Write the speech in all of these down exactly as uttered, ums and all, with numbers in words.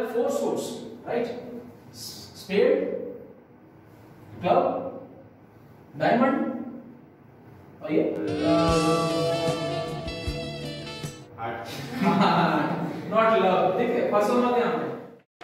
four suits, right? Spade, club, diamond, और ये not love. ठीक है, फंसो मत यहाँ पे.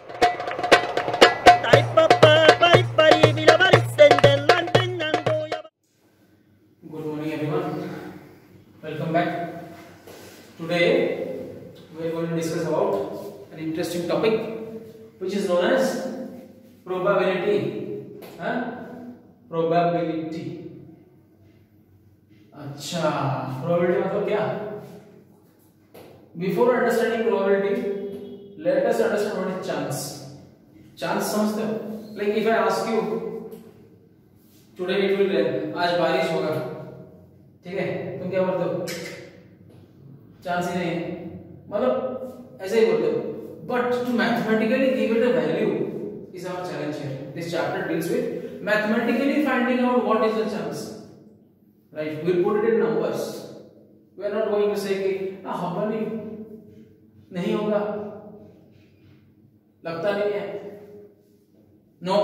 Good morning everyone. Welcome back. Today we are going to discuss about an interesting topic which is known as probability. Huh? Probability. अच्छा, probability मतलब क्या? Before understanding probability, let us understand what is chance. Chance समझते हो? Like if I ask you, today it will rain. आज बारिश होगा. ठीक है? तुम क्या बोलते हो? चांस ही नहीं है. मतलब ऐसे ही बोलते हो. But to mathematically give it a value is our challenge here. This chapter deals with mathematically finding out what is the chance. Right? We'll put it in numbers. We are not going to say कि ah होगा नहीं, नहीं होगा, लगता नहीं है. No.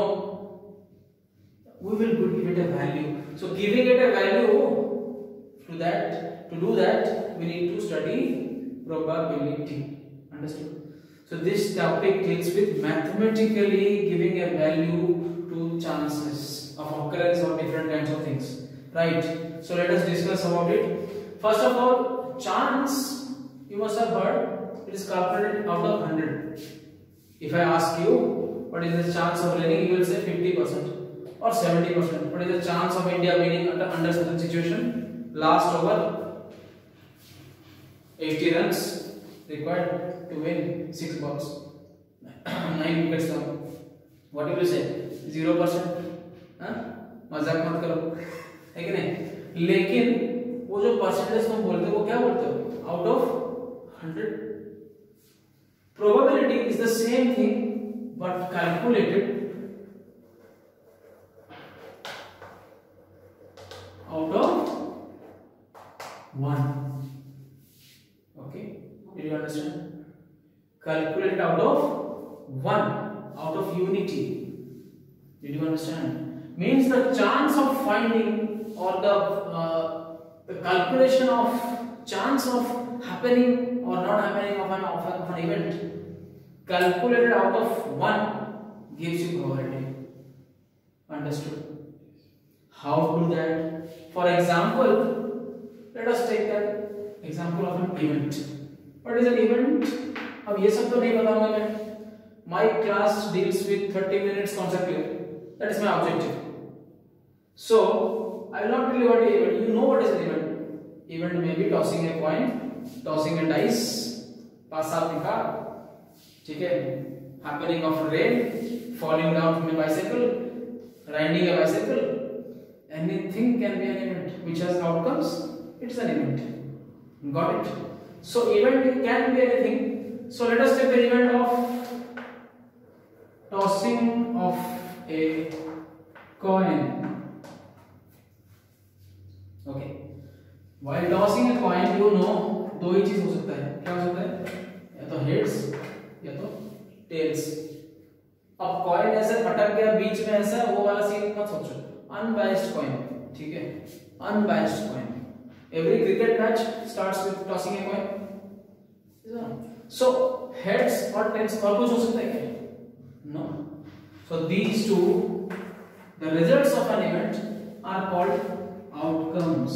We will give it a value. So giving it a value, to that, to do that, we need to study probability. Understood? So this topic deals with mathematically giving a value to chances of occurrence of different kinds of things. Right? So let us discuss about it. First of all, chance, you must have heard, it is calculated out of one hundred. If I ask you, what is the chance of raining, you will say fifty percent or seventy percent. What is the chance of India winning under, under certain situation? Last over, eighty runs required to win six balls, nine wickets down. What will you say? Zero percent? हाँ? मजाक मत करो, है कि नहीं? लेकिन वो जो परसेंटेज तुम बोलते हो वो क्या बोलते हो? Out of hundred. Probability is the same thing but calculated out of one. Okay, did you understand? Calculated out of one, out of unity. Did you understand? Means the chance of finding or the uh, the calculation of chance of happening or not happening of an of an, of an event calculated out of one gives you probability. Understood? How to do that? For example, let us take an example of an event. What is an event? अब ये सब तो नहीं बताऊंगा मैं. My class deals with thirty minutes concept clear. That is my objective. So I will not tell you what is an event. You know what is an event. Event may be tossing a coin, tossing a dice, pass out the car. ठीक है? Happening of rain, falling down from a bicycle, riding a bicycle. Anything can be an event which has outcomes. It's an event. Got it? So event can be anything. So let us take the event of tossing of a coin. Okay. While tossing a coin, you know दो ही चीज हो सकता है. क्या हो सकता है? या तो heads या तो tails. अब coin ऐसे पटक गया बीच में ऐसा, वो वाला सीन मत सोचो. Unbiased coin. ठीक है? Unbiased coin. Every cricket match starts with tossing a coin. So heads or tails और कुछ हो सकता है क्या? No. So these two, the results of an event are called outcomes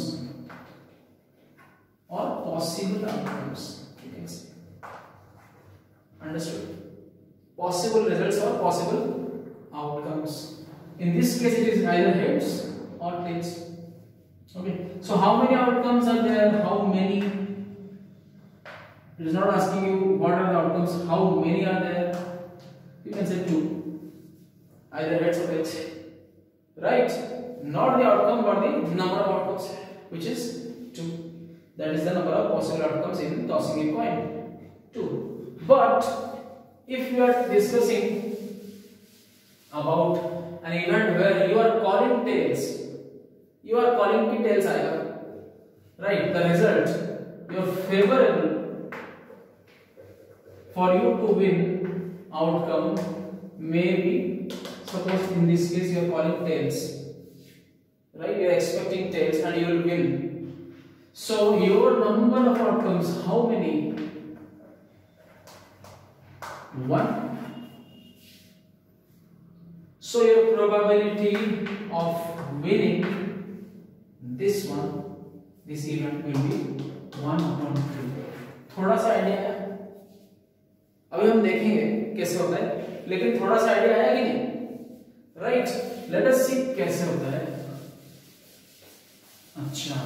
or possible outcomes. You can say. Understood? Possible results or possible outcomes. In this case, it is either heads or tails. Okay. So how many outcomes are there? How many? It is not asking you what are the outcomes. How many are there? You can say two. Either heads or tails. Right? Not the outcome, but the number of outcomes, which is two. That is the number of possible outcomes in tossing a coin. Two. But if we are discussing about an event where you are calling tails, you are calling the tails either, right? The result, you are favorable for you to win outcome may be, suppose in this case you are calling tails, right? You are expecting tails and you will win. So your number of outcomes, how many? One. So your probability of winning this one, this event will be one upon three. थोड़ा सा idea है, अभी हम देखेंगे कैसे होता है, लेकिन थोड़ा सा आइडिया आया कि नहीं? राइट, लेट अस सी कैसे होता है. अच्छा,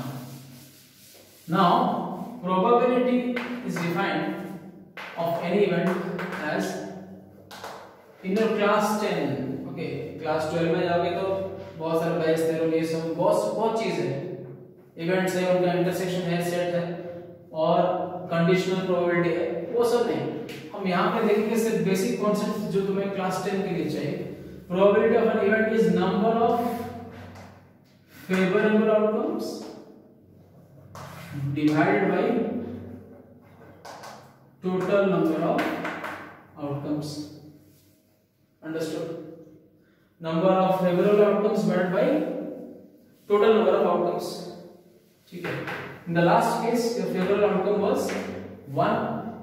now probability is defined of any event as in your class ten. Okay, class twelve में जाओगे तो बहुत सारे बाइस थ्योरम ये सब बहुत बहुत चीज है, इवेंट्स है, उनका इंटरसेक्शन है, सेट है और कंडीशनल प्रोबेबिलिटी है, वो सब नहीं. हम यहाँ पे देखेंगे सिर्फ बेसिक कॉन्सेप्ट जो तुम्हें क्लास टेन के लिए चाहिए. Probability of an event is number of favourable outcomes divided by total number of outcomes. Understood? Number of favorable outcomes divided by total number of outcomes. ठीक है. In the last case, your favorable outcome was one,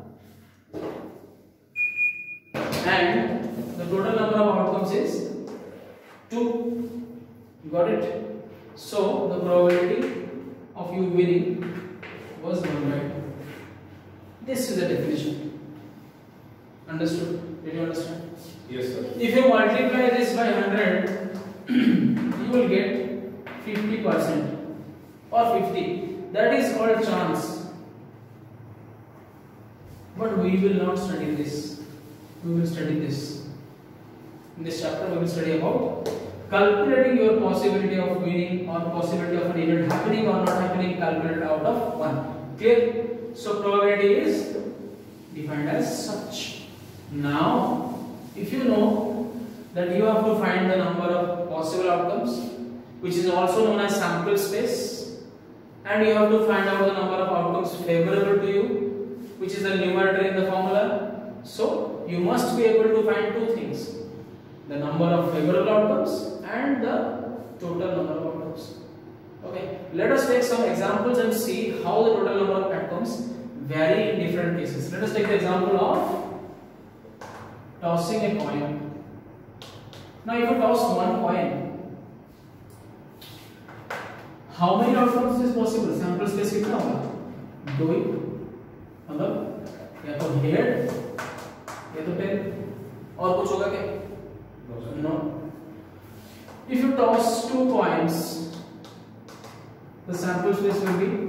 and the total number of outcomes is two. Got it? So the probability of you winning was one by two. This is the definition. Understood? Did you understand? Yes, sir. If you multiply this by one hundred, you will get fifty percent or fifty. That is called chance. But we will not study this. We will study this. In this chapter, we will study about calculating your possibility of winning or possibility of an event happening or not happening, calculated out of one. Clear? So probability is defined as such. Now, if you know that you have to find the number of possible outcomes, which is also known as sample space, and you have to find out the number of outcomes favorable to you, which is the numerator in the formula. So you must be able to find two things: the number of favorable outcomes and the total number of outcomes. Okay, let us take some examples and see how the total number of outcomes vary in different cases. Let us take the example of tossing a coin. Now if you toss one coin, how many outcomes is possible? Sample space कितना होगा? दो ही, मतलब या तो head या तो tell, और कुछ होगा क्या? No. If you toss two coins, the sample space will be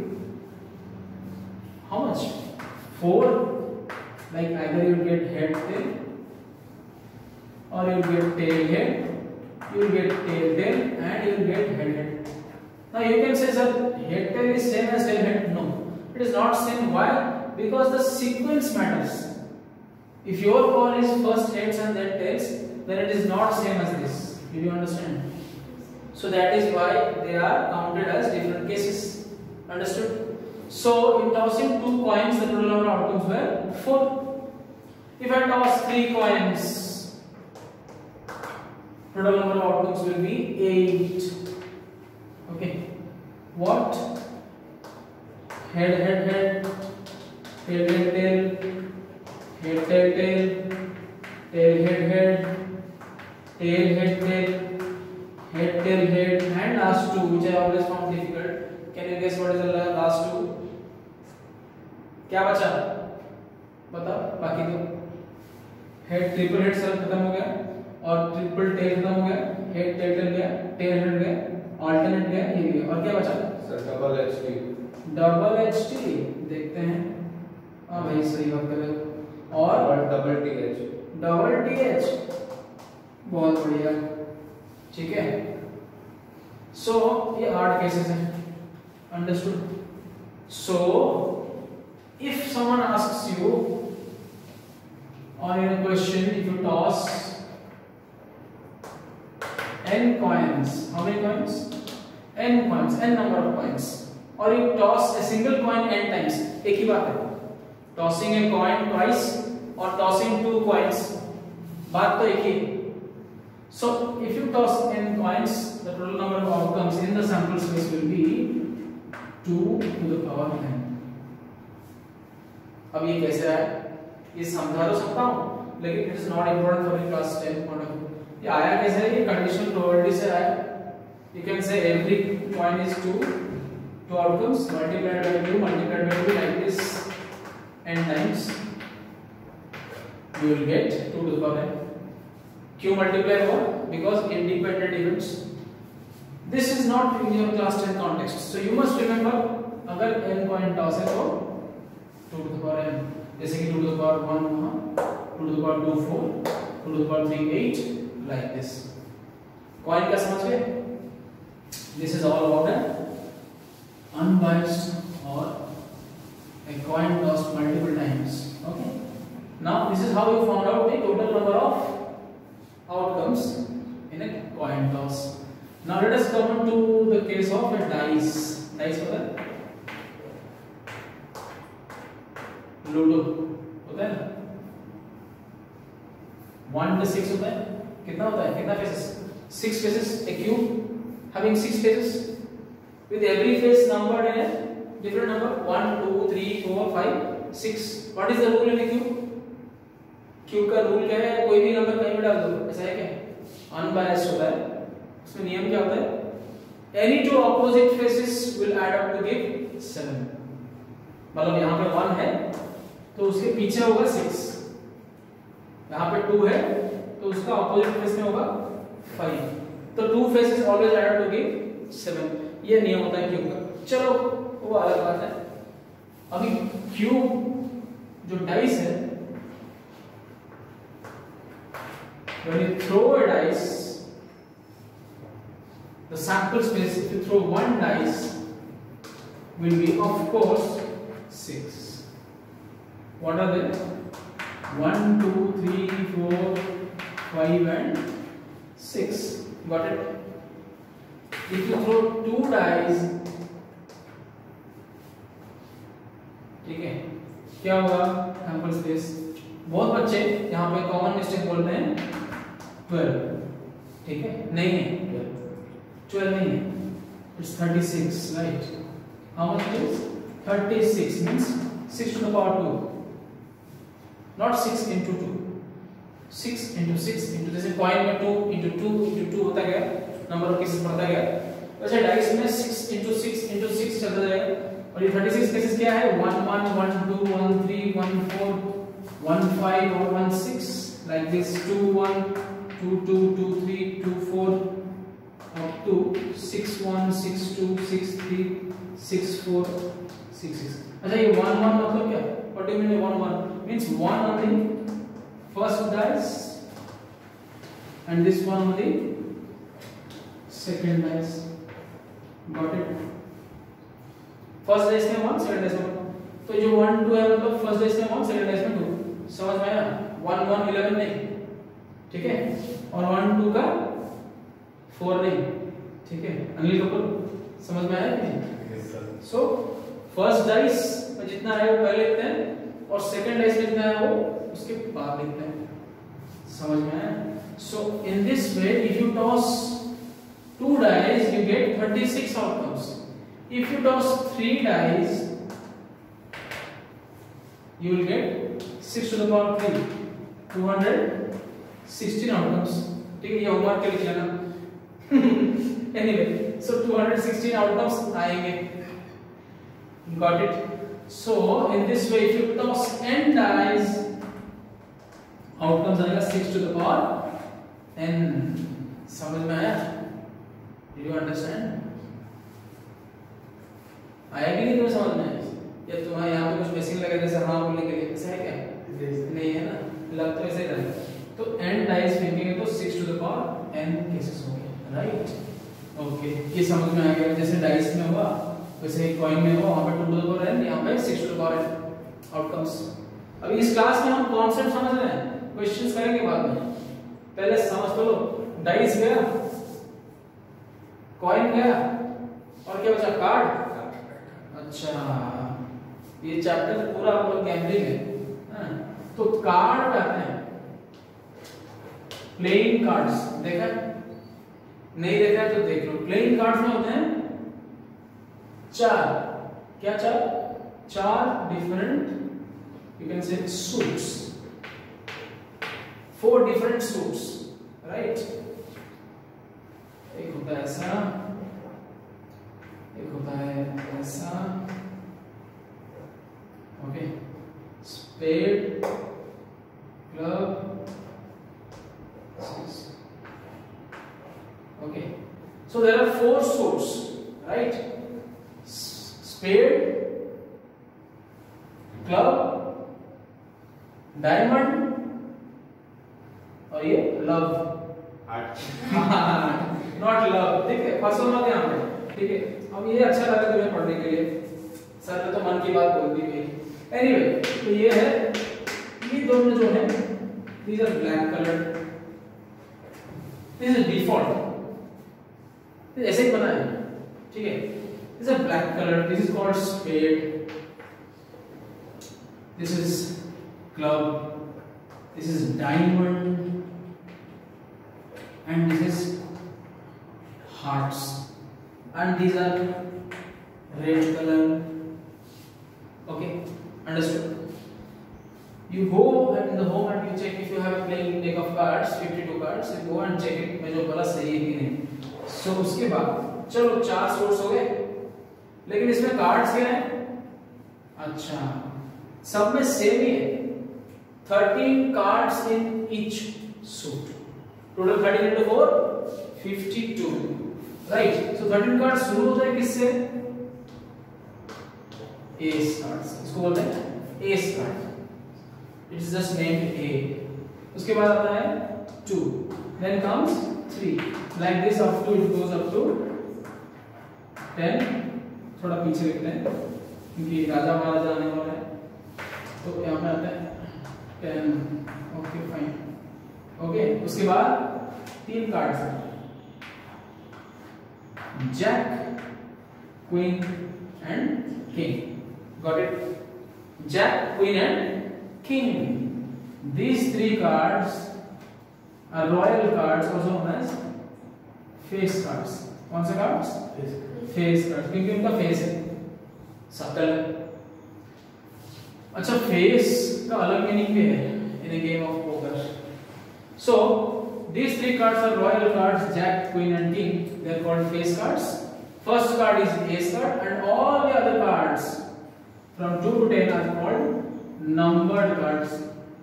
how much? Four. Like either you will get head tail, or you will get tail head, you will get tail tail, and you will get head head. Now you can say, sir, head tail is same as tail head. No, it is not same. Why? Because the sequence matters. If your call is first heads and then tails, then it is not same as this. Did you understand? So that is why they are counted as different cases. Understood? So in tossing two coins, the total number of outcomes were four. If I toss three coins, total number of outcomes will be eight. Okay. What? Head, head, head, tail, tail, tail, head, tail, tail, tail, head, head, tail, head, tail, head, tail, head, and last two, which I always found difficult. Can you guess what is the last two? क्या बचा? बताओ, बाकी दो. Head triple head sir खत्म हो गया और triple tell खत्म हो गया, हेड टेल टेल गया, टेल हेड गया, अल्टरनेट गया, ये गया, और क्या बचा? Sir double H T. Double H T देखते हैं. हाँ भाई सही बात कर रहे हो. और double T H. Double T H बहुत बढ़िया. ठीक है. सो so, ये आठ केसेस हैं. Understood? So if someone asks you on your question, if you toss n coins, how many coins? N coins, n number of coins, or you toss a single coin n times, एक ही बात है. Tossing a coin twice or tossing two coins बात तो एक ही। So if you toss n coins, the total number of outcomes in the sample space will be two to the power n. अब ये कैसे आया, ये समझा तो सकता हूँ, लेकिन it is not important for class ten point of view. ये आया कैसे है, ये कंडीशनल प्रोबेबिलिटी से आया। You can say every coin is two, two outcomes multiplied by two, multiplied by two like this n times, you will get two to the power n. Q multiply what? Because independent events. This is not in your class ten context, so you must remember अगर n coin toss है तो two to the power n, जैसे कि two to the power one वहाँ, two to the power two four, two to the power three eight, like this. Coin का समझ गए? This is all about an unbiased or a coin tossed multiple times. Okay. Now this is how you found out the total number of outcomes in a coin toss. Now let us come to the case of a dice. Dice होता है, ludo होता है ना, one to six होता है, कितना होता है, कितना faces, six faces, a cube having six faces with every face numbered in a different number, one two three four five six. What is the rule in a cube? Cube का rule क्या है, कोई भी number कहीं भी डाल दो, ऐसा है क्या, अनबायस्ड होता है। उसमें नियम क्या होता है, any two opposite faces will add up to give seven. मतलब यहाँ पे वन है तो उसके पीछे होगा सिक्स, यहाँ पे टू है तो उसका ऑपोजिट फेस में होगा फाइव, तो two faces always add up to give seven. ये नियम होता है क्यूब का। चलो वो अलग बात है। अभी क्यूब जो डाइस है, when you throw a dice, the sample space, if you throw one dice, will be of course six. What are they? One, two, three, four, five, and six. Got it? If you throw two dice, ठीक है, क्या होगा sample space? बहुत बच्चे यहाँ पे common mistake बोलते हैं ट्वेल्व, ठीक है, नहीं है ट्वेल्व नहीं है, it's thirty six, right. How much it is, thirty six means six to the power two, not six into two, six into six into, जैसे कॉइन में two into two into two होता गया, number of cases बढ़ता गया, वैसे dice में six into six into six चलता जाएगा। और ये थर्टी सिक्स केसेस क्या है, one one one two one three one four one five और one six, like this, two one two two two three two four up to six one six two six three six four six six। अच्छा ये one one मतलब क्या, what do you mean one one? Means one on the first dice and this one on the second dice. Got it? First dice में one, second dice में one, तो जो one two है मतलब first dice में one, second dice में two, समझ में आया? वन वन इलेवन नहीं, ठीक है, और वन टू का फोर नहीं, ठीक है। अनिल कपूर, समझ में आया कि नहीं? सो फर्स्ट डाइस में जितना है वो पहले लिखते हैं और सेकंड डाइस में जितना है वो उसके बाद लिखते हैं, समझ में आया? So in this way if you toss two dice you get thirty six outcomes, if you toss three dice you will get six to the power three, two hundred sixteen outcomes, ठीक है, ये homework के लिए लिख लेना। anyway, so two hundred sixteen outcomes आएंगे, got it? So in this way if you toss n dice, outcomes आएगा six to the power n, समझ में आया? Did you understand? आया कि नहीं तुम्हें समझ में? या तुम्हारे यहाँ पे कुछ मशीन लगे जैसे हाँ बोलने के लिए, ऐसा है क्या? नहीं है ना, लग तो ऐसे ही रहा है। तो n डाइस फेंकेंगे तो six to the power n केसेस होंगे, राइट? ओके, ये समझ में आ गया। जैसे डाइस में हुआ वैसे ही कॉइन में हुआ, वहाँ पे two to the power n, यहाँ पे six to the power n outcomes. अभी इस क्लास में हम कॉन्सेप्ट समझ रहे हैं, क्वेश्चंस करेंगे बाद में, पहले समझ तो लो। डाइस गया, कॉइन गया और क्या बचा, कार्ड। अच्छा, ये चैप्टर पूरा आप लोग गैम्बलिंग है, हाँ? तो कार्ड आते हैं, प्लेइंग कार्ड्स देखा है? नहीं देखा है तो देख लो। प्लेइंग कार्ड्स में होते हैं चार, क्या चार? चार different you can say suits, four different suits, right? एक होता है ऐसा, एक होता है ऐसा, okay, spade, club, okay, so there are four suits, right? Spade, club, diamond और ये love, not love, ठीक है? फंसो मत यहाँ पे, ठीक है? अब ये अच्छा लगा तुम्हें पढ़ने के लिए, सर ने तो मन की बात बोल दी भाई। Anyway, तो ये है, ये दोनों जो है, these are black colored, this is default, ऐसे ही बना है, ठीक है? This is a black color. This is called spade. This is club. This is diamond, and this is hearts. And these are red color. Okay, understood? You go in the home and you check if you have a playing deck of cards, fifty-two cards. You go and check it. मैं जो बोला सही है कि नहीं? So उसके बाद चलो चार सूट्स हो गए, लेकिन इसमें कार्ड्स क्या है? अच्छा, सब में सेम ही है, thirteen cards in each suit, total thirteen into four fifty two, right? So thirteen cards शुरू होता है किससे? एस कार्ड्स, इसको बोलते हैं ace card, it's just named A. उसके बाद आता है two, then comes three, like this up to it goes up to ten, थोड़ा पीछे लिखते हैं क्योंकि राजा महाराजा आने वाला है, तो यहाँ पे आता है टेन, ओके फाइन, ओके। उसके बाद तीन कार्ड्स हैं, jack, queen and king, got it? Jack, queen and king, these three cards are royal cards, also known as face cards. कौन से कार्ड्स? फेस कार्ड्स, क्योंकि उनका फेस है, सकल। अच्छा, फेस का अलग मीनिंग भी है in a game of poker. So these three cards are royal cards, jack, queen and king. They are called face cards. First card is ace card, and all the other cards from two to ten are called numbered cards.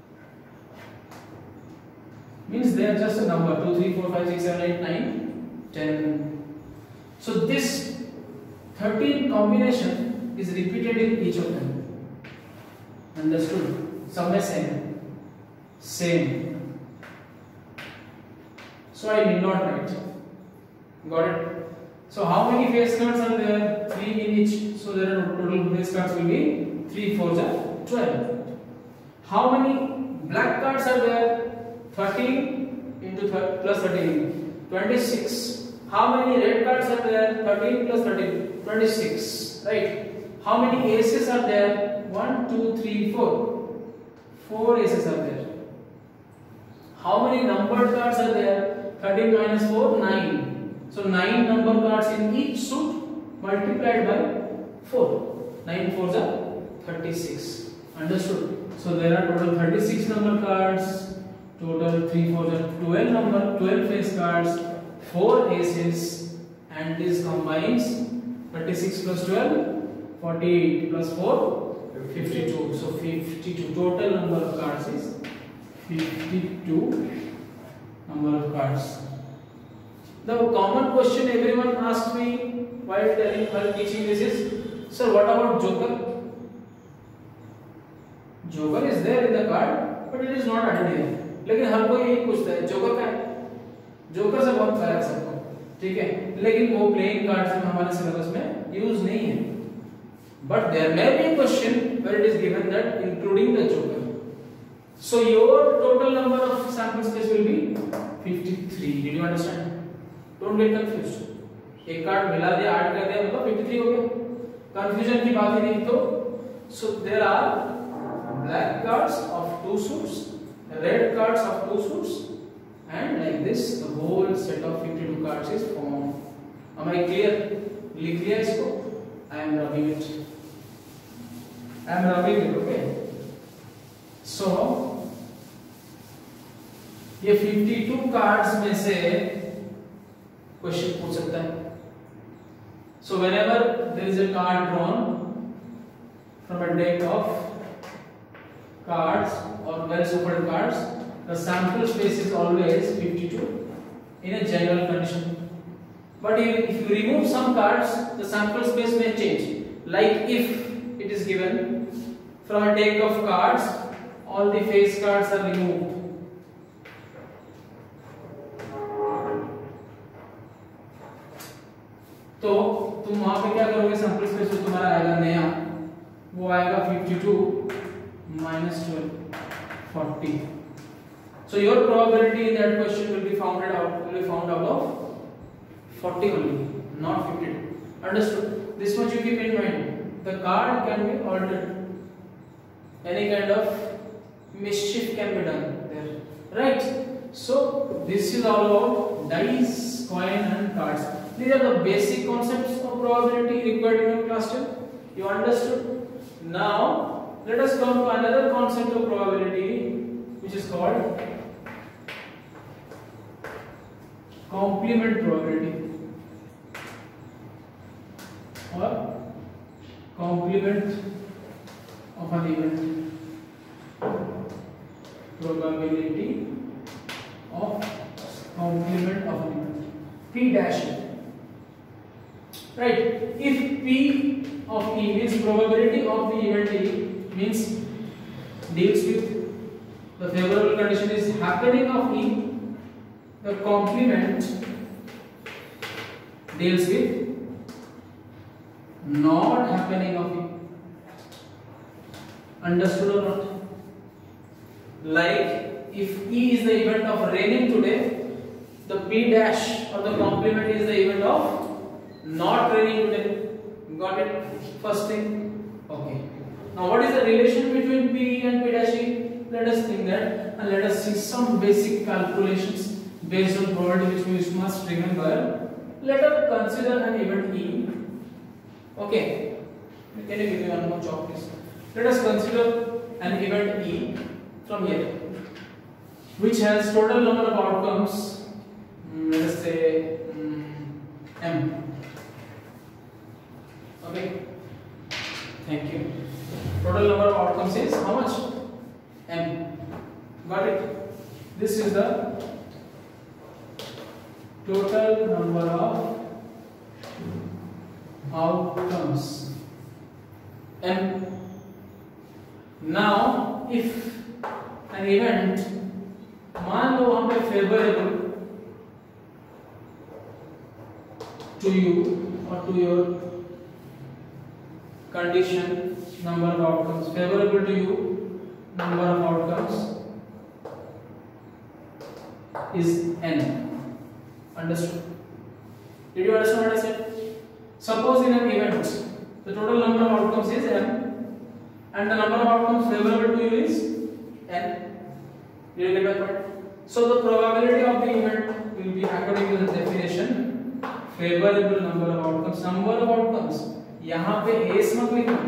Means they are just a number, two, three, four, five, six, seven, eight, nine, ten. So this thirteen combination is repeated in each of them. Understood? Some are same, same. So I did not write. Got it? So how many face cards are there? Three in each. So there are total face cards will be three, four, twelve. How many black cards are there? thirteen into plus thirteen, twenty-six. How many red cards are there? thirteen plus thirteen, twenty-six, right? How many aces are there? one, two, three, four. four aces are there. How many numbered cards are there? thirteen minus four, nine. So nine number cards in each suit multiplied by four. nine fours are thirty-six. Understood? So there are total thirty-six number cards. Total three fours are twelve number, twelve face cards, four aces, and this combines thirty-six plus twelve, forty-eight plus four, fifty-two. So fifty-two total number of cards is fifty-two number of cards. The common question everyone asked me while telling while teaching this is, sir, what about joker? Joker is there in the card, but it is not added here. लेकिन हर कोई यही पूछता है joker का है, joker से बहुत प्यारा सबको, ठीक है? लेकिन वो प्लेइंग कार्ड्स में हमारे सिलेबस में यूज नहीं है, but there may be question where it is given that including the joker. So your total number of sample space will be fifty-three. Did you understand? Don't get confused. एक card मिला दिया, add कर दिया, मतलब fifty-three हो गया, confusion की बात ही नहीं। तो so there are black cards of two suits, red cards of two suits and this the whole set of fifty-two cards is formed. Am I clear? लिख लिया इसको? I am rubbing it. I am rubbing it. Okay. So ये fifty-two cards में से question पूछ सकता है. So whenever there is a card drawn from a deck of cards or well shuffled cards, the sample space is always fifty-two in a general condition. But if you remove some cards, the sample space may change. Like if it is given from a deck of cards, all the face cards are removed. तो तुम वहां पे क्या करोगे? Sample space जो तुम्हारा आएगा नया वो आएगा fifty-two minus twelve, forty. So your probability in that question will be found out will be found out of forty only, not fifty-two. Understood? This much you keep in mind. The card can be altered. Any kind of mischief can be done there, right? So this is all about dice, coin, and cards. These are the basic concepts of probability required in your class ten. You understood? Now let us come to another concept of probability, which is called complement probability or complement of an event. Probability of complement of an event. P dash E. Right? If P of E means probability of the event E means deals with the favorable condition is happening of E, the complement deals with not happening of E. Understood or not? Like if E is the event of raining today, the P dash or the complement is the event of not raining today. Got it? First thing. Okay. Now what is the relation between P and P dash E? Let us think that and let us see some basic calculations based on probability which we must remember. Let us consider an event E. Okay. Can you give me one more chalk please? Let us consider an event E from here, which has total number of outcomes. Mm, let us say mm, M. Okay. Thank you. Total number of outcomes is how much? M. Got it? This is the total number of outcomes. M. Now, if an event, मान लो वहां पे favorable to you or to your condition, number of outcomes, favorable to you, number of outcomes is N. Understood? Did you understand what I said? Suppose in an event, the total number of outcomes is M and the number of outcomes favorable to you is N. Did you get my point? So the probability of the event will be according to the definition favorable number of outcomes. Number of outcomes यहाँ पे S मत लिखना,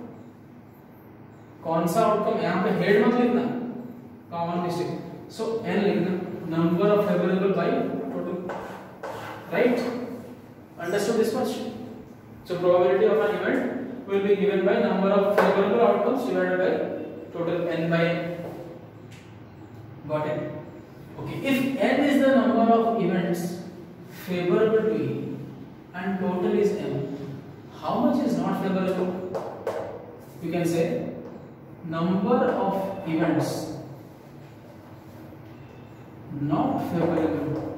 कौन सा outcome यहाँ पे head मत लिखना, कॉमन मिस्टेक. सो एन लिखना, number of favourable by total. Right? Understood this much? So probability of an event will be given by number of favorable outcomes divided by total n by n. Got it? Okay. If n is the number of events favorable to E and total is m, how much is not favorable? You can say number of events not favorable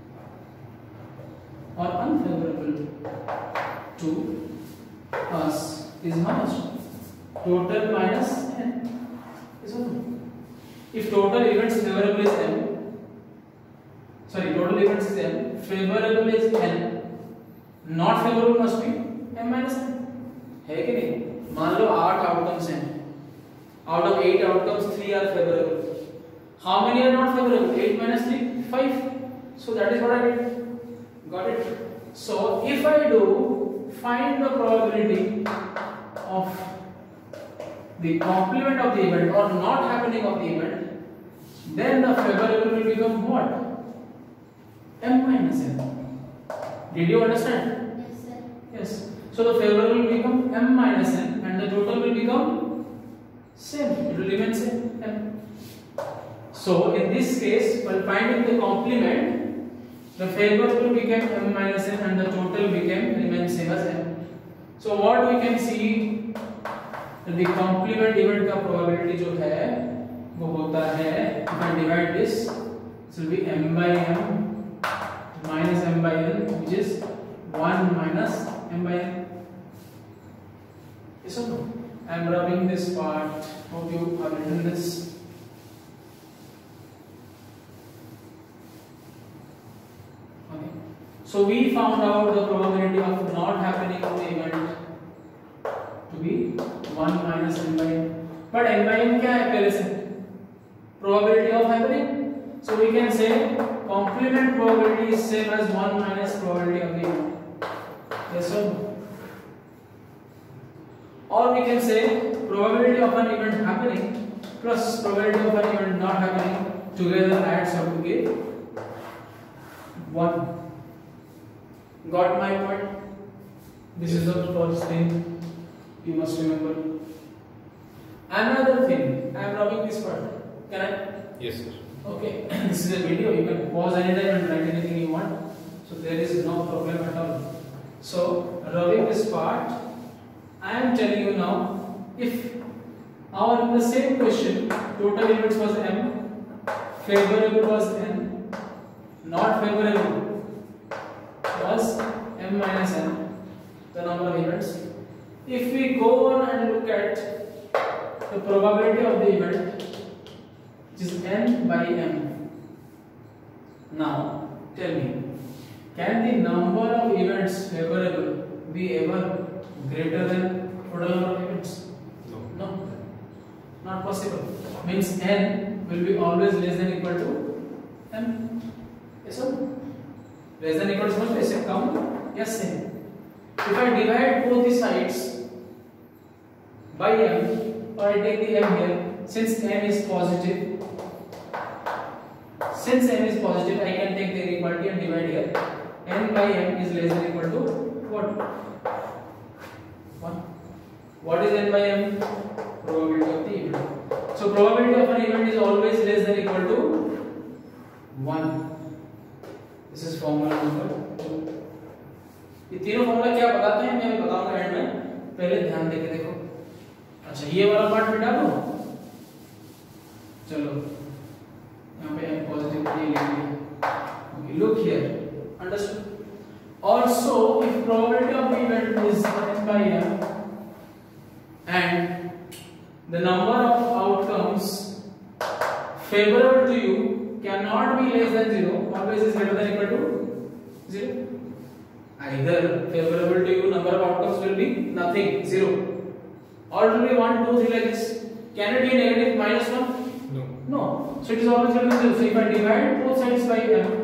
or unfavorable to us is how much? Total minus n is one. If total events favorable is m, sorry, total events is m, favorable is n, not favorable must be m minus n. है कि नहीं? मान लो आठ outcomes हैं. Out of eight outcomes, three are favorable. How many are not favorable? eight minus three, five. So that is what I did. Got it? So if I do find the probability of the complement of the event or not happening of the event, then the favorable will become what? M minus n. Did you understand? Yes, sir. Yes. So the favorable will become M minus n and the total will become same. It will remain same, M. So in this case, while finding the complement, the favorable became M minus n and the total became remain same as M. So what we can see, the complement event का probability जो है वो होता है, if I divide this, this will be M by M minus M by N, which is one minus M by N. Yes or no? I am rubbing this part. Hope you have written this. Okay. So we found out the probability of not happening of the event to be one minus M by N. But M by N क्या है पहले से? Probability of happening. So we can say complement probability is same as one minus probability of the event. Yes or no? Or we can say probability of an event happening plus probability of an event not happening together adds up to give one. Got my point? This is the first thing you must remember. Another thing, I am rubbing this part. Can I? Yes, sir. Okay, this is a video. You can pause anytime and write anything you want. So there is no problem at all. So rubbing this part, I am telling you now, if our in the same question total events was M, favorable was N, not favorable was M minus N, the number of events. If we go on and look at the probability of the event, which is N by M. Now tell me, can the number of events favorable be ever greater than total number of events? No. No, not possible. Means N will be always less than equal to M. Yes or no? Less than equal to much less come? Yes, same. If I divide both the sides by M, or I take the M here, since M is positive, since M is positive, I can take the inequality and divide here. N by M is less than equal to what? one. What is N by M? Probability of the event. So probability of an event is always less than equal to one. This is formula number two. ये तीनों formula क्या बताते हैं मैं बताऊंगा and में, पहले ध्यान देके देखो. अच्छा ये वाला पार्ट मिटा दो. चलो यहाँ पे M पॉजिटिव ये लिख लिया. Okay, look here. Understood? Also, if probability of the event is N by M and the number of outcomes favorable to you cannot be less than zero, always is greater than equal to zero. Either favorable to you number of outcomes will be nothing, zero, or it will be one, two, three like this. Can it be negative minus one? No. No. So it is always going to be zero. So if I divide both sides by M,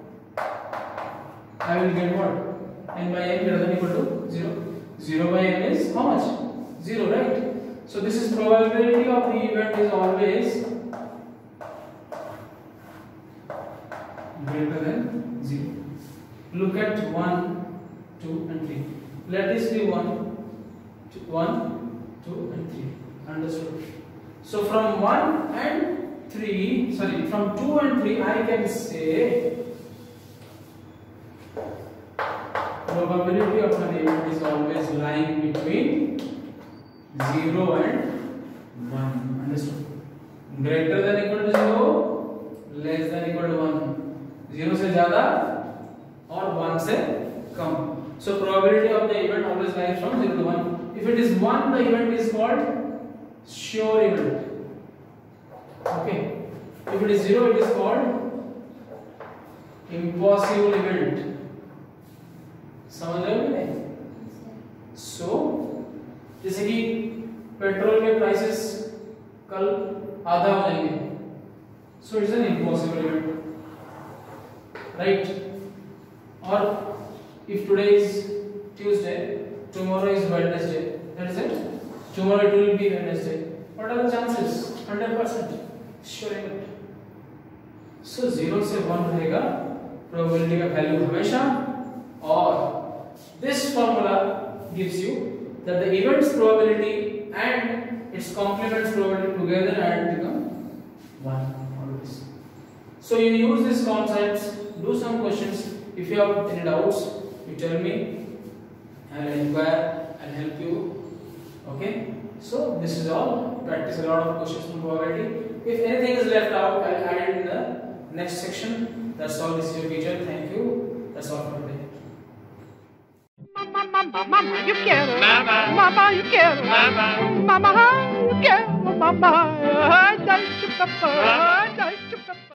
I will get what? N by M greater than equal to zero. zero by M is how much? zero, right? So this is probability of the event is always greater than zero. Look at one, two and three. Let this be one, two, one, two and three. Understood? So from one and three, sorry, from two and three, I can say probability of an event is always lying between zero and one. Understood? Greater than equal to zero, less than equal to one. zero से ज़्यादा और one से कम. So probability of the event always lies from zero to one. If it is one, the event is called sure event. Okay. If it is zero, it is called impossible event. समझ रहे हो नहीं? So जैसे कि petrol के prices कल आधा हो जाएंगे. So it's an impossible event. right? Or if today is Tuesday, tomorrow is Wednesday, that is it. Tomorrow it will be Wednesday. What are the chances? one hundred percent sure है. So zero से one रहेगा probability का value हमेशा, और this formula gives you that the events probability and its complements probability together and become one always. So you use these concepts, do some questions. If you have any doubts, you tell me, I will inquire and help you. Okay, so this is all. Practice a lot of questions from probability. If anything is left out, I will add it in the next section. That's all. This is your teacher. Thank you. That's all for today. Mama, mama, mama, you quiero. Mama, mama, you quiero. Mama, mama, you quiero. Mama, I don't you